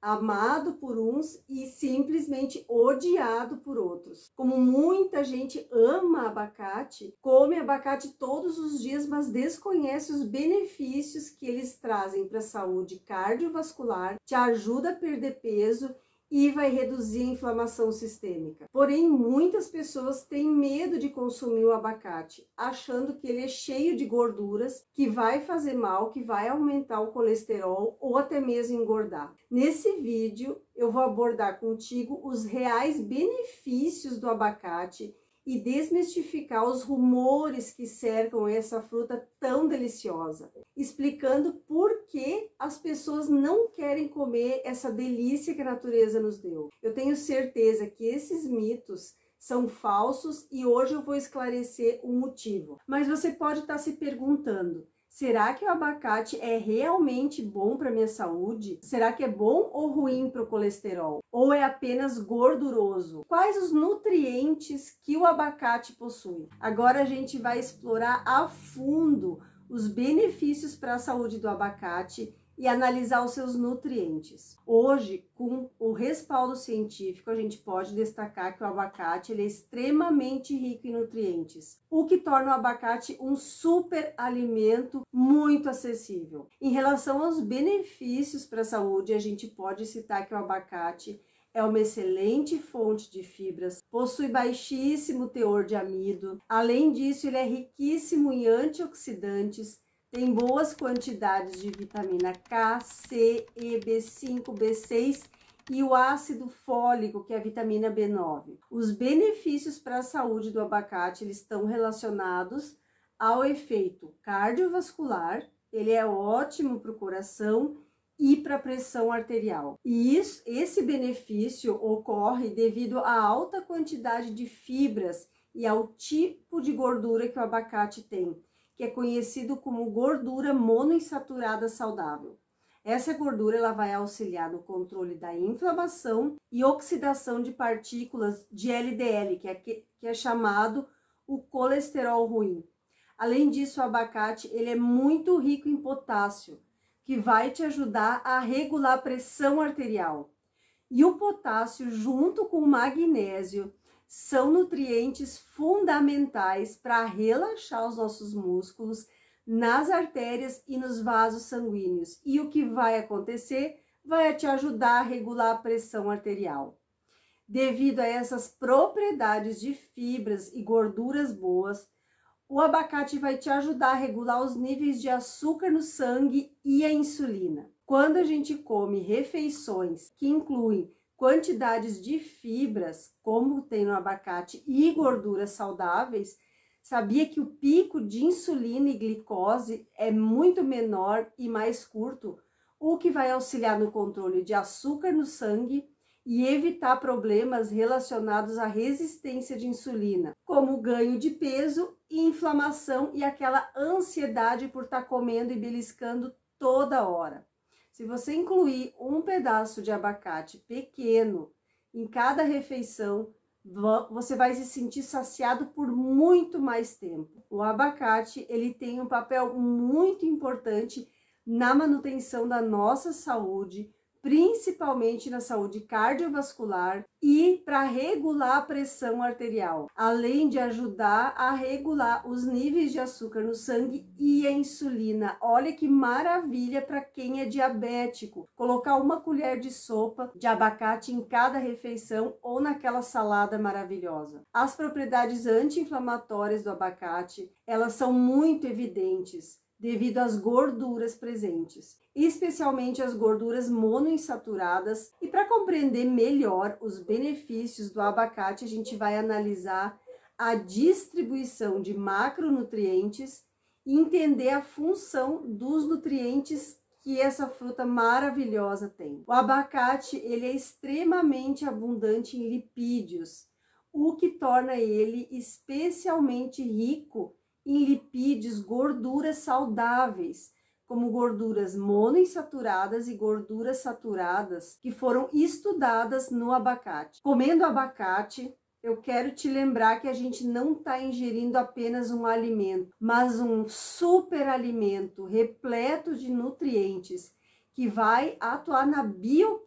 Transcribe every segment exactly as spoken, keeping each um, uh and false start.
amado por uns e simplesmente odiado por outros. Como muita gente ama abacate, come abacate todos os dias, mas desconhece os benefícios que eles trazem para a saúde cardiovascular, te ajuda a perder peso e vai reduzir a inflamação sistêmica. Porém, muitas pessoas têm medo de consumir o abacate, achando que ele é cheio de gorduras, que vai fazer mal, que vai aumentar o colesterol ou até mesmo engordar. Nesse vídeo, eu vou abordar contigo os reais benefícios do abacate e desmistificar os rumores que cercam essa fruta tão deliciosa, explicando por que as pessoas não querem comer essa delícia que a natureza nos deu. Eu tenho certeza que esses mitos são falsos e hoje eu vou esclarecer o motivo. Mas você pode estar se perguntando: será que o abacate é realmente bom para minha saúde? Será que é bom ou ruim para o colesterol? Ou é apenas gorduroso? Quais os nutrientes que o abacate possui? Agora a gente vai explorar a fundo os benefícios para a saúde do abacate e analisar os seus nutrientes. Hoje, com o respaldo científico, a gente pode destacar que o abacate ele é extremamente rico em nutrientes, o que torna o abacate um super alimento muito acessível. Em relação aos benefícios para a saúde, a gente pode citar que o abacate é uma excelente fonte de fibras, possui baixíssimo teor de amido. Além disso, ele é riquíssimo em antioxidantes, tem boas quantidades de vitamina K, C, E, B cinco, B seis e o ácido fólico, que é a vitamina B nove. Os benefícios para a saúde do abacate eles estão relacionados ao efeito cardiovascular, ele é ótimo para o coração e para a pressão arterial. E isso, esse benefício ocorre devido à alta quantidade de fibras e ao tipo de gordura que o abacate tem, que é conhecido como gordura monoinsaturada saudável. Essa gordura ela vai auxiliar no controle da inflamação e oxidação de partículas de L D L, que é, que é chamado o colesterol ruim. Além disso, o abacate ele é muito rico em potássio, que vai te ajudar a regular a pressão arterial. E o potássio, junto com o magnésio, são nutrientes fundamentais para relaxar os nossos músculos nas artérias e nos vasos sanguíneos. E o que vai acontecer? Vai te ajudar a regular a pressão arterial. Devido a essas propriedades de fibras e gorduras boas, o abacate vai te ajudar a regular os níveis de açúcar no sangue e a insulina. Quando a gente come refeições que incluem quantidades de fibras, como tem no abacate, e gorduras saudáveis, sabia que o pico de insulina e glicose é muito menor e mais curto, o que vai auxiliar no controle de açúcar no sangue e evitar problemas relacionados à resistência de insulina, como ganho de peso e inflamação e aquela ansiedade por estar comendo e beliscando toda hora. Se você incluir um pedaço de abacate pequeno em cada refeição, você vai se sentir saciado por muito mais tempo. O abacate, ele tem um papel muito importante na manutenção da nossa saúde, principalmente na saúde cardiovascular e para regular a pressão arterial, além de ajudar a regular os níveis de açúcar no sangue e a insulina. Olha que maravilha para quem é diabético, colocar uma colher de sopa de abacate em cada refeição ou naquela salada maravilhosa. As propriedades anti-inflamatórias do abacate, elas são muito evidentes devido às gorduras presentes, especialmente as gorduras monoinsaturadas. E para compreender melhor os benefícios do abacate, a gente vai analisar a distribuição de macronutrientes e entender a função dos nutrientes que essa fruta maravilhosa tem. O abacate, ele é extremamente abundante em lipídios, o que torna ele especialmente rico em lipídios, gorduras saudáveis, como gorduras monoinsaturadas e gorduras saturadas, que foram estudadas no abacate. Comendo abacate, eu quero te lembrar que a gente não está ingerindo apenas um alimento, mas um super alimento repleto de nutrientes, que vai atuar na bioquímica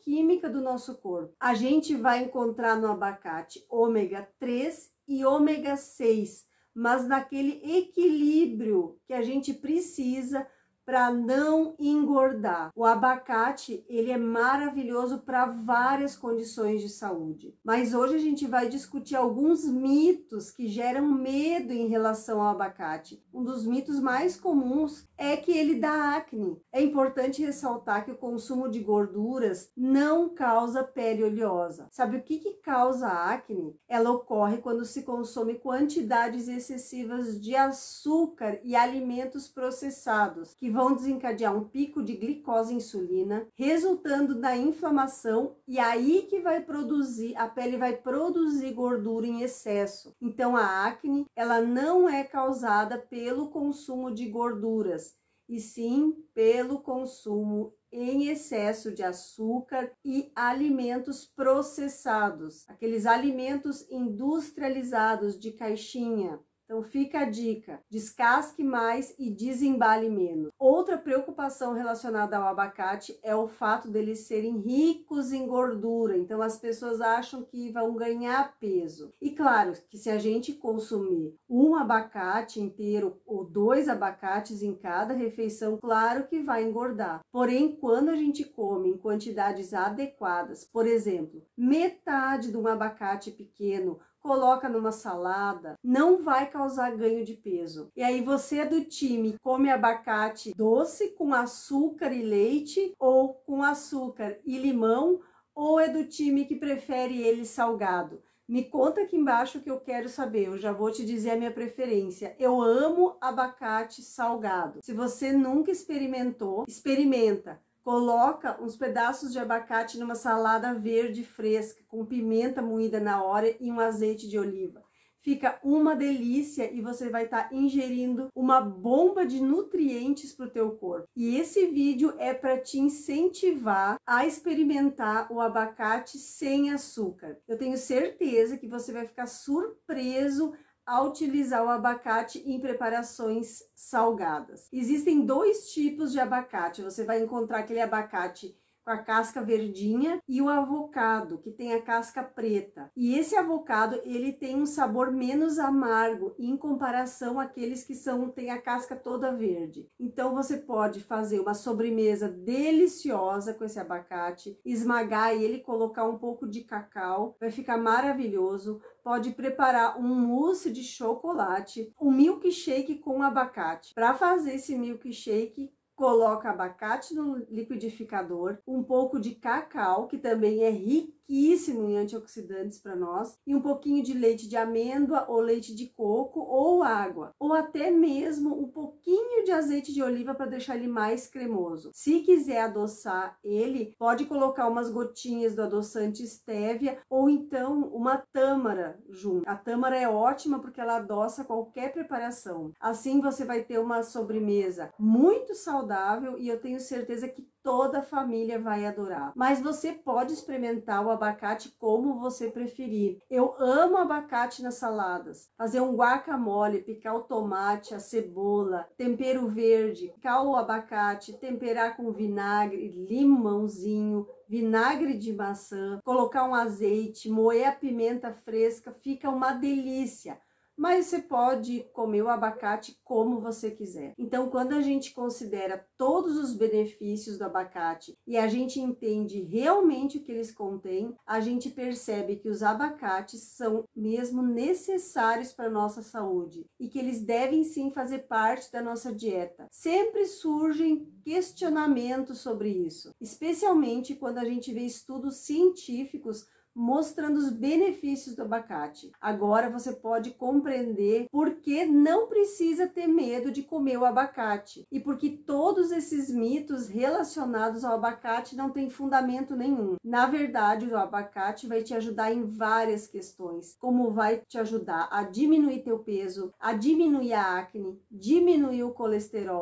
química do nosso corpo. A gente vai encontrar no abacate ômega três e ômega seis, mas naquele equilíbrio que a gente precisa para não engordar. O abacate, ele é maravilhoso para várias condições de saúde. Mas hoje a gente vai discutir alguns mitos que geram medo em relação ao abacate. Um dos mitos mais comuns é que ele dá acne. É importante ressaltar que o consumo de gorduras não causa pele oleosa. Sabe o que que causa acne? Ela ocorre quando se consome quantidades excessivas de açúcar e alimentos processados, que vão desencadear um pico de glicose e insulina, resultando na inflamação, e aí que vai produzir, a pele vai produzir gordura em excesso. Então a acne, ela não é causada pelo consumo de gorduras, e sim pelo consumo em excesso de açúcar e alimentos processados, aqueles alimentos industrializados de caixinha. Então fica a dica, descasque mais e desembale menos. Outra preocupação relacionada ao abacate é o fato deles serem ricos em gordura, então as pessoas acham que vão ganhar peso. E claro que se a gente consumir um abacate inteiro ou dois abacates em cada refeição, claro que vai engordar. Porém, quando a gente come em quantidades adequadas, por exemplo, metade de um abacate pequeno, coloca numa salada, não vai causar ganho de peso. E aí você é do time que come abacate doce com açúcar e leite, ou com açúcar e limão, ou é do time que prefere ele salgado? Me conta aqui embaixo que eu quero saber, eu já vou te dizer a minha preferência. Eu amo abacate salgado. Se você nunca experimentou, experimenta. Coloca uns pedaços de abacate numa salada verde fresca, com pimenta moída na hora e um azeite de oliva. Fica uma delícia e você vai estar ingerindo uma bomba de nutrientes para o teu corpo. E esse vídeo é para te incentivar a experimentar o abacate sem açúcar. Eu tenho certeza que você vai ficar surpreso a utilizar o abacate em preparações salgadas. Existem dois tipos de abacate. Você vai encontrar aquele abacate com a casca verdinha e o avocado, que tem a casca preta. E esse avocado, ele tem um sabor menos amargo em comparação àqueles que são tem a casca toda verde. Então você pode fazer uma sobremesa deliciosa com esse abacate, esmagar ele, colocar um pouco de cacau, vai ficar maravilhoso. Pode preparar um mousse de chocolate, um milkshake com abacate. Para fazer esse milkshake, coloca abacate no liquidificador, um pouco de cacau, que também é riquíssimo em antioxidantes para nós, e um pouquinho de leite de amêndoa ou leite de coco ou água, ou até mesmo um pouquinho de azeite de oliva para deixar ele mais cremoso. Se quiser adoçar ele, pode colocar umas gotinhas do adoçante stevia ou então uma tâmara junto. A tâmara é ótima porque ela adoça qualquer preparação. Assim você vai ter uma sobremesa muito saudável e eu tenho certeza que toda a família vai adorar. Mas você pode experimentar o abacate como você preferir. Eu amo abacate nas saladas. Fazer um guacamole, picar o tomate, a cebola, tempero verde, picar o abacate, temperar com vinagre, limãozinho, vinagre de maçã, colocar um azeite, moer a pimenta fresca, fica uma delícia. Mas você pode comer o abacate como você quiser. Então, quando a gente considera todos os benefícios do abacate e a gente entende realmente o que eles contêm, a gente percebe que os abacates são mesmo necessários para a nossa saúde e que eles devem sim fazer parte da nossa dieta. Sempre surgem questionamentos sobre isso, especialmente quando a gente vê estudos científicos mostrando os benefícios do abacate. Agora você pode compreender por que não precisa ter medo de comer o abacate e porque todos esses mitos relacionados ao abacate não têm fundamento nenhum. Na verdade, o abacate vai te ajudar em várias questões, como vai te ajudar a diminuir teu peso, a diminuir a acne, diminuir o colesterol,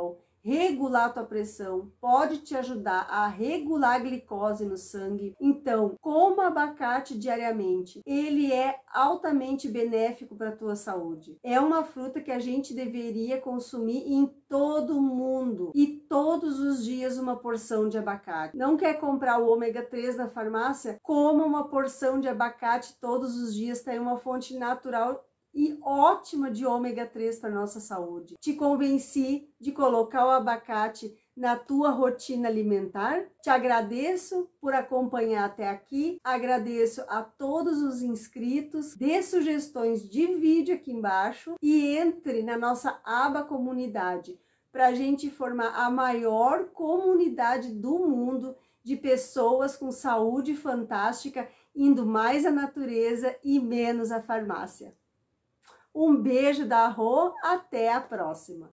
regular tua pressão, pode te ajudar a regular a glicose no sangue. Então, coma abacate diariamente. Ele é altamente benéfico para a tua saúde. É uma fruta que a gente deveria consumir em todo mundo e todos os dias uma porção de abacate. Não quer comprar o ômega três na farmácia? Coma uma porção de abacate todos os dias, tem uma fonte natural e ótima de ômega três para nossa saúde. Te convenci de colocar o abacate na tua rotina alimentar. Te agradeço por acompanhar até aqui, agradeço a todos os inscritos, dê sugestões de vídeo aqui embaixo e entre na nossa aba comunidade para a gente formar a maior comunidade do mundo de pessoas com saúde fantástica, indo mais à natureza e menos à farmácia. Um beijo da Rô, até a próxima!